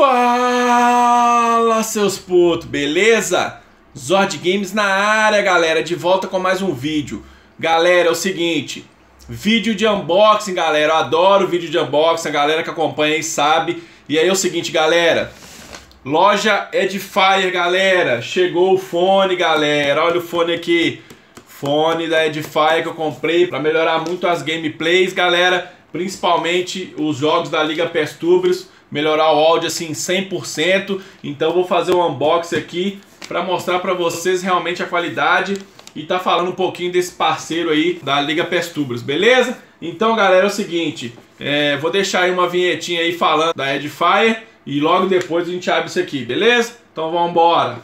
Fala, seus putos, beleza? Zord Games na área, galera, de volta com mais um vídeo. Galera, é o seguinte, vídeo de unboxing, galera, eu adoro vídeo de unboxing, a galera que acompanha aí sabe. E aí é o seguinte, galera, loja Edifier, galera, chegou o fone, galera, olha o fone aqui. Fone da Edifier que eu comprei para melhorar muito as gameplays, galera, principalmente os jogos da Liga PES Tubrios, melhorar o áudio assim 100%. Então vou fazer um unboxing aqui para mostrar para vocês realmente a qualidade e tá falando um pouquinho desse parceiro aí da Liga PES Tubrios, beleza? Então, galera, é o seguinte, vou deixar aí uma vinhetinha aí falando da Edifier e logo depois a gente abre isso aqui, beleza? Então vamos embora.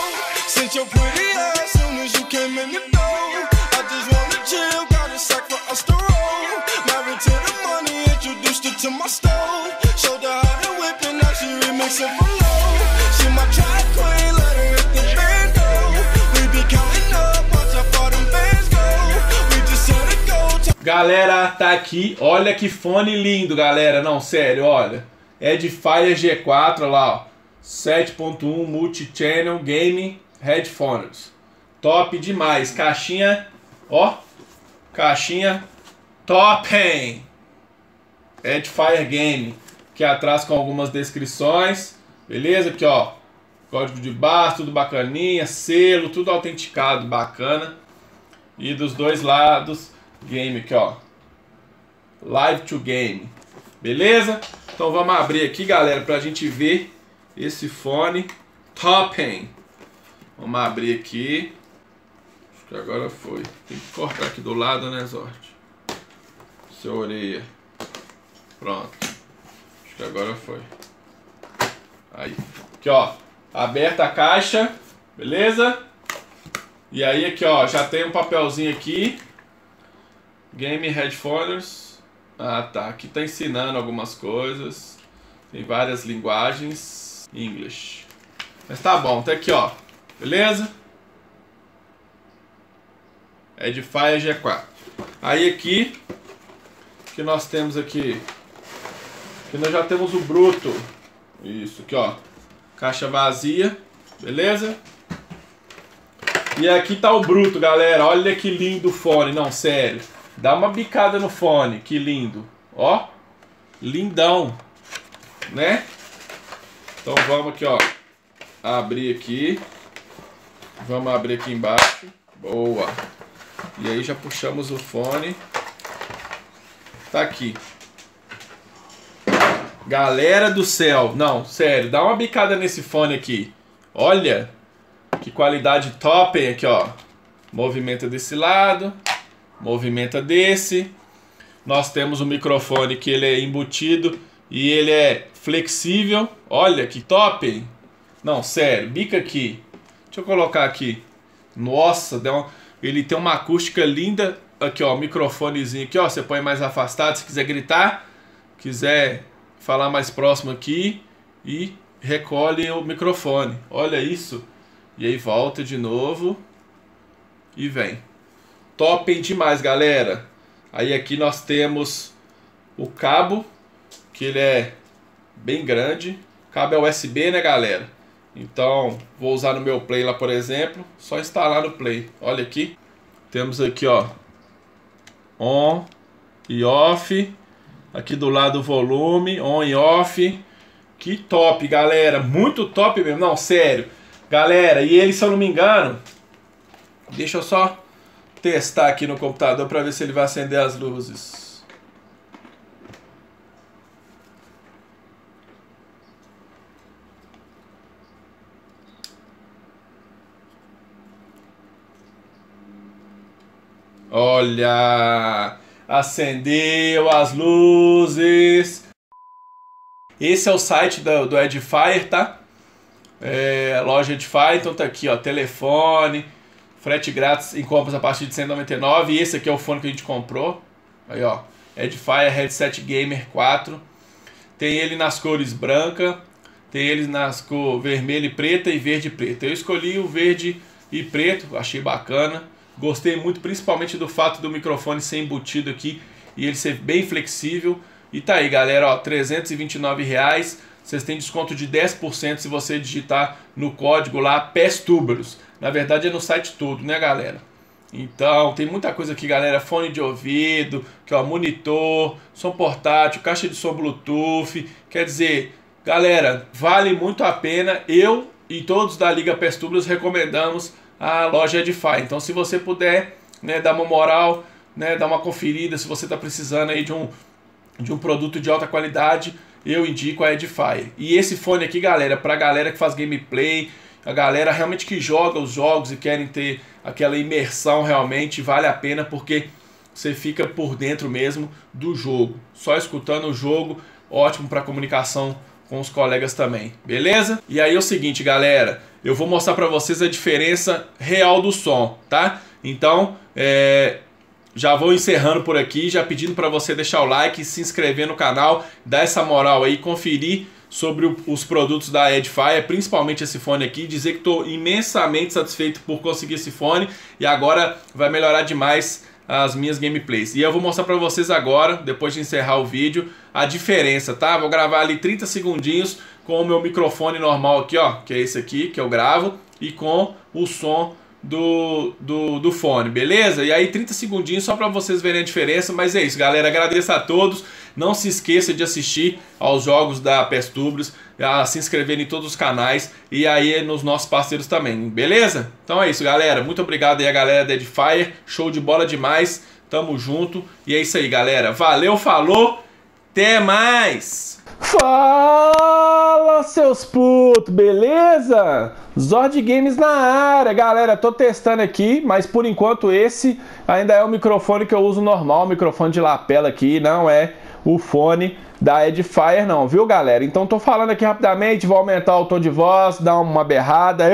Galera, tá aqui, olha que fone lindo, galera, não, sério, olha, Edifier G4, olha lá, ó, 7.1 Multi-Channel Gaming Headphones, top demais, caixinha, ó, caixinha top, hein? Edifier Game, aqui atrás com algumas descrições, beleza? Aqui, ó, código de barra, tudo bacaninha, selo, tudo autenticado, bacana. E dos dois lados, game aqui, ó, Live to Game, beleza? Então vamos abrir aqui, galera, pra gente ver esse fone top, hein? Vamos abrir aqui. Acho que agora foi. Tem que cortar aqui do lado, né, Zord? Seu orelha. Pronto. Acho que agora foi. Aí. Aqui, ó. Aberta a caixa. Beleza? E aí aqui, ó. Já tem um papelzinho aqui. Game Headphones. Ah, tá. Aqui tá ensinando algumas coisas. Tem várias linguagens. English. Mas tá bom. Tá aqui, ó. Beleza? Edifier G4. Aí aqui. Que nós temos aqui. Que nós já temos o bruto. Isso, aqui, ó. Caixa vazia. Beleza? E aqui tá o bruto, galera. Olha que lindo o fone. Não, sério. Dá uma bicada no fone. Que lindo. Ó. Lindão. Né? Então vamos aqui, ó. Abrir aqui. Vamos abrir aqui embaixo. Boa. E aí já puxamos o fone. Tá aqui. Galera do céu, não, sério, dá uma bicada nesse fone aqui. Olha, que qualidade top, hein? Aqui, ó. Movimenta desse lado, movimenta desse. Nós temos um microfone que ele é embutido e ele é flexível. Olha, que top, hein? Não, sério, bica aqui. Deixa eu colocar aqui. Nossa, ele tem uma acústica linda. Aqui, ó, microfonezinho aqui, ó. Você põe mais afastado se quiser gritar. Quiser falar mais próximo aqui e recolhe o microfone. Olha isso. E aí volta de novo e vem. Top demais, galera. Aí aqui nós temos o cabo, que ele é bem grande. Cabo é USB, né, galera? Então, vou usar no meu Play lá, por exemplo. Só instalar no Play. Olha aqui. Temos aqui, ó, on e off. Aqui do lado o volume, on e off. Que top, galera. Muito top mesmo. Não, sério. Galera, e ele, se eu não me engano, deixa eu só testar aqui no computador para ver se ele vai acender as luzes. Olha... Acendeu as luzes. Esse é o site do Edifier, tá? Loja Edifier. Então tá aqui, ó. Telefone. Frete grátis em compras a partir de R$199. E esse aqui é o fone que a gente comprou. Aí, ó. Edifier Headset Gamer 4. Tem ele nas cores branca. Tem ele nas cores vermelho e preta e verde e preta. Eu escolhi o verde e preto. Achei bacana. Gostei muito, principalmente do fato do microfone ser embutido aqui e ele ser bem flexível. E tá aí, galera, ó, R$329. vocês têm desconto de 10% se você digitar no código lá PESTUBEROS. Na verdade é no site todo, né, galera? Então, tem muita coisa aqui, galera. Fone de ouvido, que ó, monitor, som portátil, caixa de som Bluetooth. Quer dizer, galera, vale muito a pena. Eu e todos da Liga PESTUBEROS recomendamos a loja Edifier. Então, se você puder, né, dar uma moral, né, dar uma conferida, se você está precisando aí de um produto de alta qualidade, eu indico a Edifier. E esse fone aqui, galera, pra galera que faz gameplay, a galera realmente que joga os jogos e querem ter aquela imersão, realmente vale a pena, porque você fica por dentro mesmo do jogo. Só escutando o jogo, ótimo para comunicação com os colegas também, beleza? E aí é o seguinte, galera, eu vou mostrar para vocês a diferença real do som, tá? Então, já vou encerrando por aqui, já pedindo para você deixar o like, se inscrever no canal, dar essa moral aí, conferir sobre os produtos da Edifier, principalmente esse fone aqui, dizer que estou imensamente satisfeito por conseguir esse fone e agora vai melhorar demais as minhas gameplays. E eu vou mostrar para vocês agora, depois de encerrar o vídeo, a diferença, tá? Vou gravar ali 30 segundinhos com o meu microfone normal aqui, ó, que é esse aqui que eu gravo, e com o som do fone, beleza? E aí 30 segundinhos só para vocês verem a diferença, mas é isso, galera, agradeço a todos, não se esqueça de assistir aos jogos da PESTUBEROS, a se inscrever em todos os canais e aí nos nossos parceiros também, beleza? Então é isso, galera, muito obrigado aí a galera da Edifier, show de bola demais, tamo junto, e é isso aí, galera, valeu, falou, até mais! Fala, seus putos, beleza? Zord Games na área, galera, tô testando aqui, mas por enquanto esse ainda é o microfone que eu uso normal, microfone de lapela aqui, não é o fone da Edifier não, viu, galera? Então tô falando aqui rapidamente, vou aumentar o tom de voz, dar uma berrada,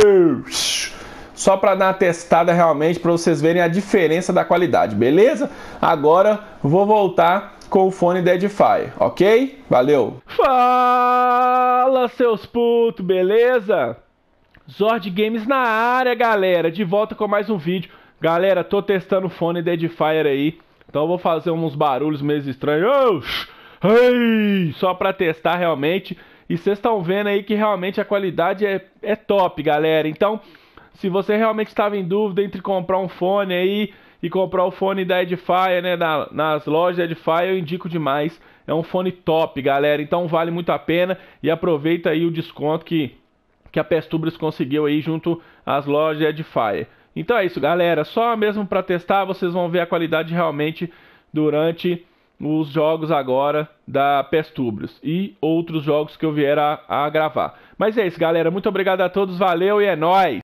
só para dar uma testada realmente, para vocês verem a diferença da qualidade, beleza? Agora vou voltar com o fone da Edifier, ok? Valeu! Fala, seus putos, beleza? Zord Games na área, galera, de volta com mais um vídeo. Galera, tô testando o fone da Edifier aí, então eu vou fazer uns barulhos meio estranhos, só pra testar realmente. E vocês estão vendo aí que realmente a qualidade é top, galera. Então, se você realmente estava em dúvida entre comprar um fone aí e comprar o fone da Edifier, né, nas lojas da Edifier, eu indico demais. É um fone top, galera, então vale muito a pena. E aproveita aí o desconto que a PESTUBEROS conseguiu aí junto às lojas da Edifier. Então é isso, galera, só mesmo para testar, vocês vão ver a qualidade realmente durante os jogos agora da PESTUBEROS e outros jogos que eu vier a gravar. Mas é isso, galera, muito obrigado a todos, valeu e é nóis!